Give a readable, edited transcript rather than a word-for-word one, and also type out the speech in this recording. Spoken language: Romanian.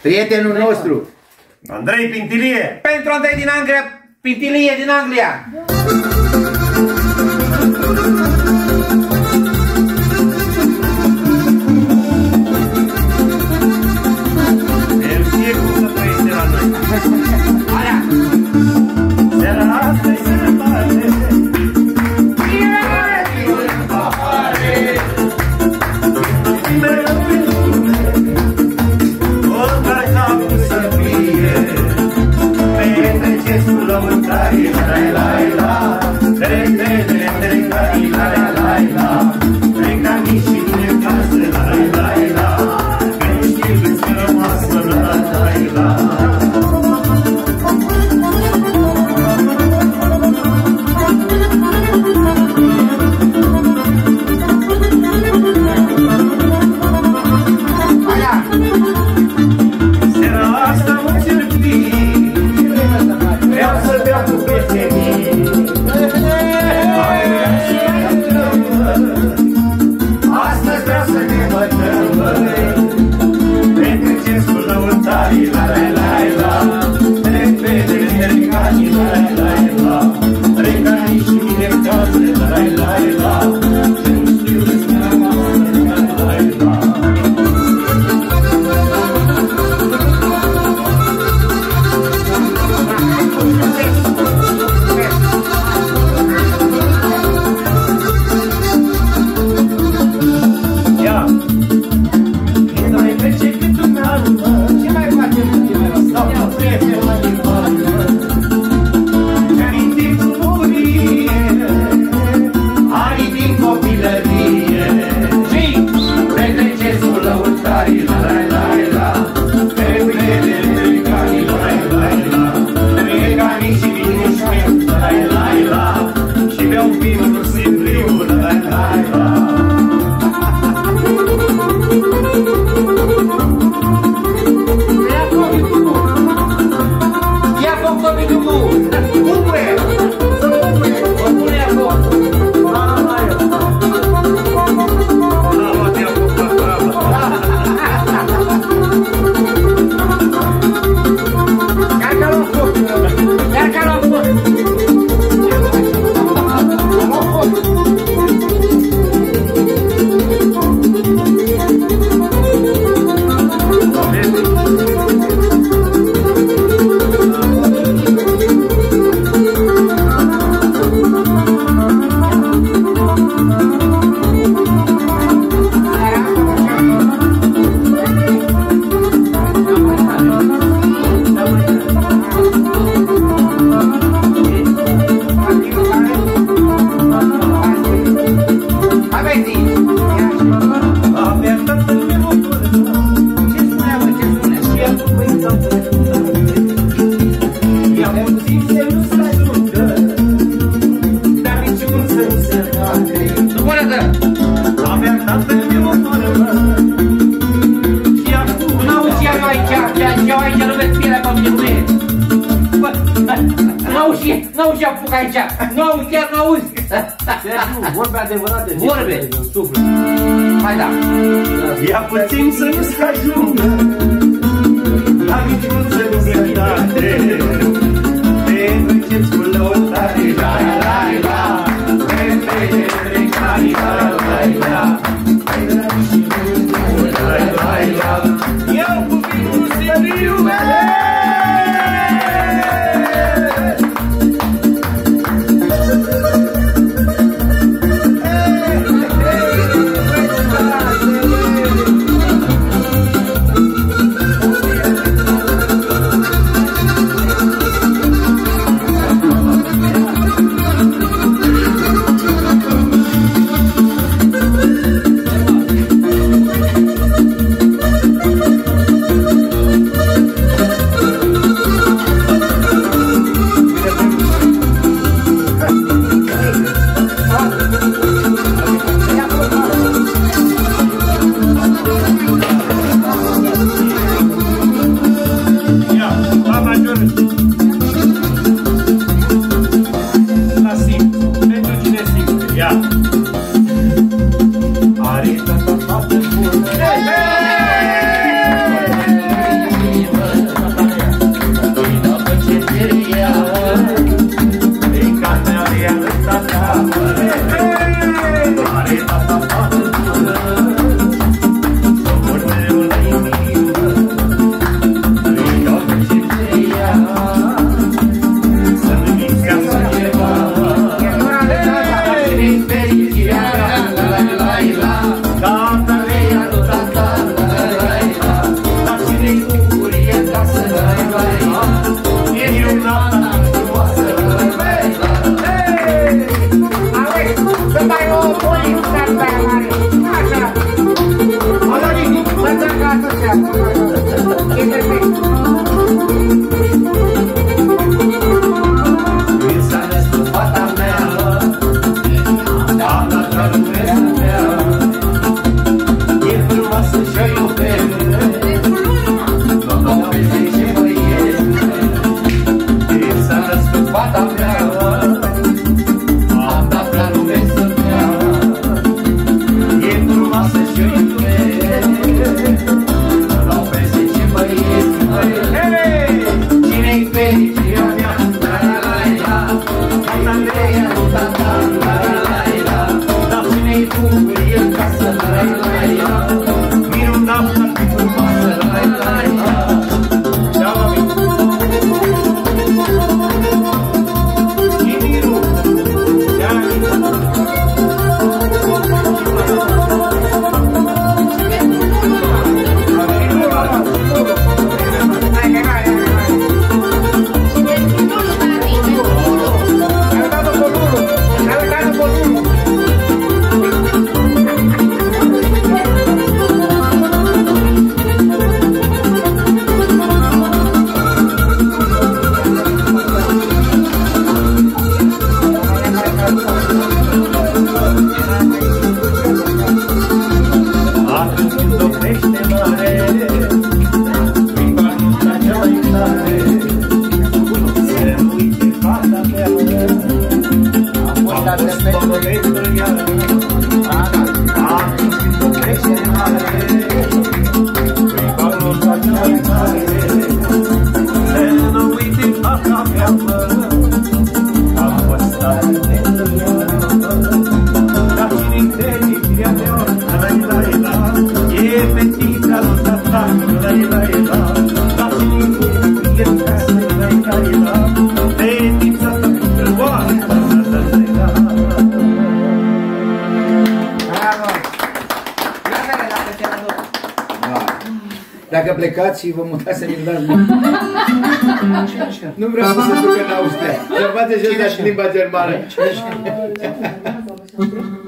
Prietenul nostru. Andrei Pintilie. Pentru Andrei din Anglia, Pintilie din Anglia. El știe cum să trăiește la noi. Alea. Seara asta-i sărbare. Mereu pe lume, oricare capul să fie, petreceți cu lăutarii, la-i-la-i-la, tre-tre-tre-tre-la-i-la-i-la, tre-ca-mi și mine casă, la-i-la-i-la, crești-l-ți că rămasă, la-i-la-i-la. N-auzi apuc aici, n-auzi, chiar n-auzi. Vorbe adevărate. Vorbe. Hai da. Ia puțin să nu-ți ajungă, la micuță nu sănătate, petreceți cu lăutare, la-i-la-i-la, la-i-la-i-la, la-i-la-i-la, iau cuvântul seriu, plecați și vă mutați să mi-l dați. Nu vreau să se ducă în Austria. Să faceți și ăsta și limba germană.